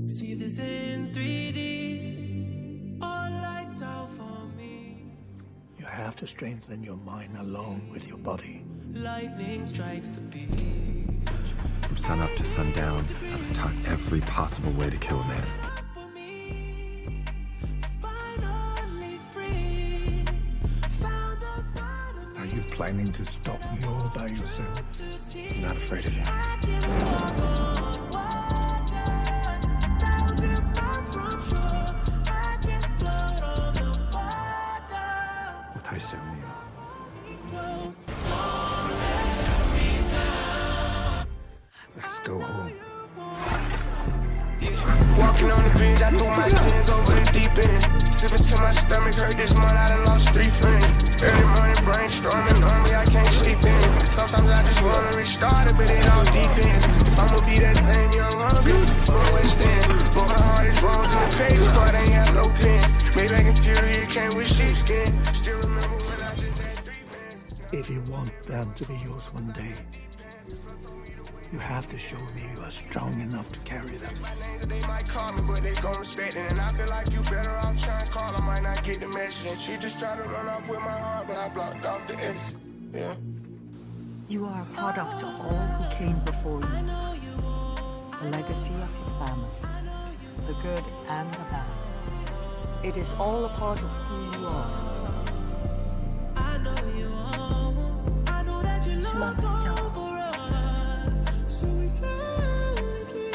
See this in 3D. All lights out for me. You have to strengthen your mind along with your body. Lightning strikes the beach. From sunup to sundown, I was taught every possible way to kill a man. Are you planning to stop me all by yourself? I'm not afraid of you. Let's go home. Walking on the bridge, I threw my sins over the deep end. Sipping till my stomach hurt this month, I done lost 3 friends. Early morning brainstorming, normally I can't sleep in. Sometimes I just wanna restart it, but it all depends. If I'ma be that same young hungry from West End. But my heart is wrong in the crazy part, ain't have no pen. Maybach interior came with sheepskin. Still remember when I just had 3 bands. If you want them to be yours one day, you have to show me you are strong enough to carry them. They might call me, but they gon' respect it. And I feel like you better off trying to call. I might not get the message. And she just tried to run off with my heart, but I blocked off the exit. Yeah. You are a product of all who came before you. The legacy of your family. The good and the bad. It is all a part of who you are. I know you are. I know that you love over us. So we silently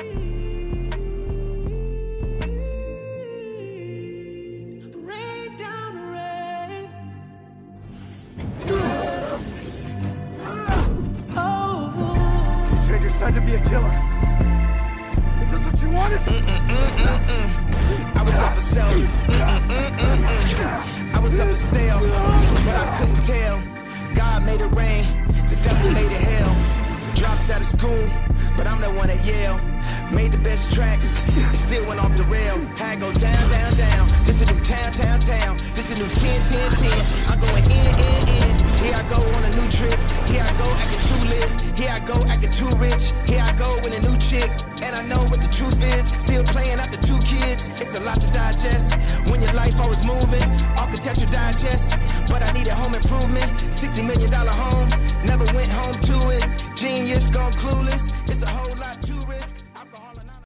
rain down the rain. Oh, You trained your son to be a killer. Is this what you wanted? I was up for self. I was up for sale, but I couldn't tell. God made it rain, the devil made it hell. Dropped out of school, but I'm the one at Yale. Made the best tracks, still went off the rail. Had go down, down, down. This a new town, town, town. This a new 10, 10, 10. I'm going in. Here I go on a new trip. Here I go acting too lit. Here I go acting too rich. Here I go with a new chick. And I know what the truth is. Still playing after 2 kids. It's a lot to digest. When your life always moving, architecture digest. But I needed home improvement. $60 million home. Never went home to it. Genius, gone clueless. It's a whole lot to